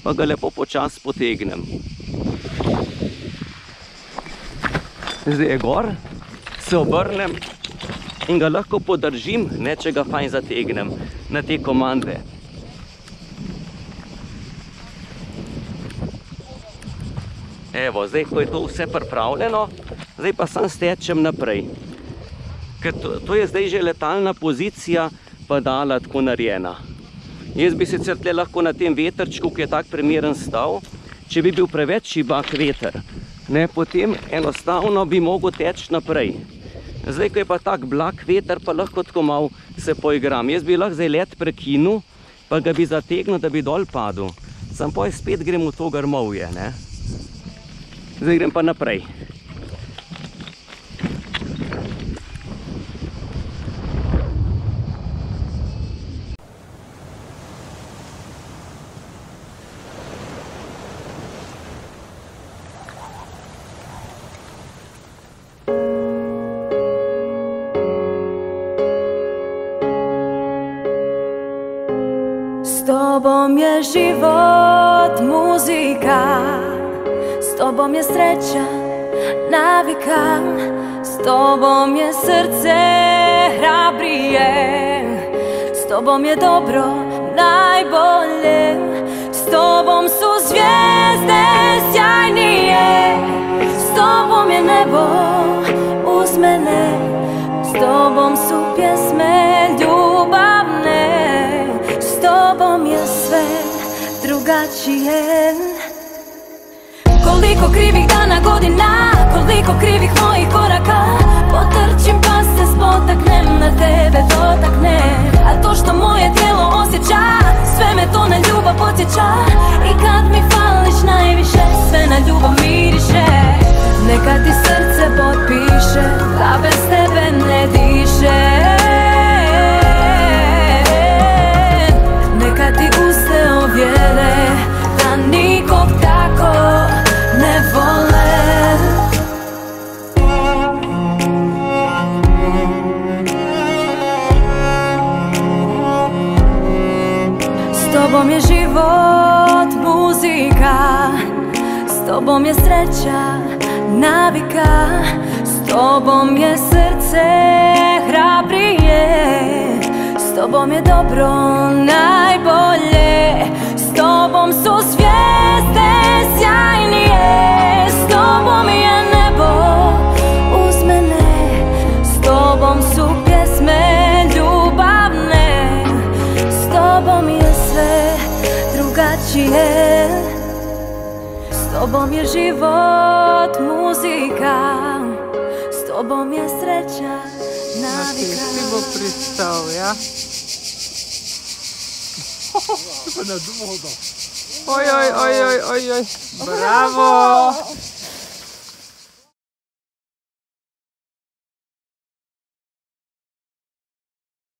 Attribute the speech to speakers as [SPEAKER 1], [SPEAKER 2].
[SPEAKER 1] pa ga lepo počasi potegnem. Zdaj je gor, se obrnem in ga lahko podržim, ne, če ga fajn zategnem na te komande. Evo, zdaj, ko je to vse pripravljeno, zdaj pa sam stečem naprej. Ker to je zdaj že letalna pozicija, pa dala tako narejena. Jaz bi sicer tle lahko na tem vetrčku, ki je tak primeren stal, če bi bil preveč šibak veter, ne, potem enostavno bi mogel teči naprej. Zdaj, ko je pa tak blag veter, pa lahko tako malo se poigram. Jaz bi lahko zdaj let prekinil, pa ga bi zategnil, da bi dol padel. Sam pa spet grem v to grmovje, ne. Zdaj grem pa naprej.
[SPEAKER 2] S tobom je život muzika, s tobom je sreća navika, s tobom je srce hrabrije, s tobom je dobro najbolje, s tobom su zvijezde sjajnije, s tobom je nebo uz mene, s tobom su pjesme ljubavne, s tobom je sve drugačije. Koliko krivih dana, godina, koliko krivih mojih koraka, potrčim pa se spotaknem, na tebe dotaknem. A to što moje tijelo osjeća, sve me to na ljubav podsjeća. I kad mi fališ najviše, sve na ljubav miriše. Neka ti srce potpiše, da bez tebe ne diše. Neka ti uste ovjere, da nikog tako ne vole. S tobom je život muzika, s tobom je sreća navika, s tobom je srce hrabrije, s tobom je dobro najbolje, s tobom su zvijezde sjajnije, s tobom je nebo uz mene, s tobom su pjesme ljubavne, s tobom je sve drugačije. S tobom je život muzika, s tobom je sreća navika.
[SPEAKER 3] Ti bo pristal, ja? Pa na dvodo. Oj, oj, oj, oj, oj, oj. Bravo!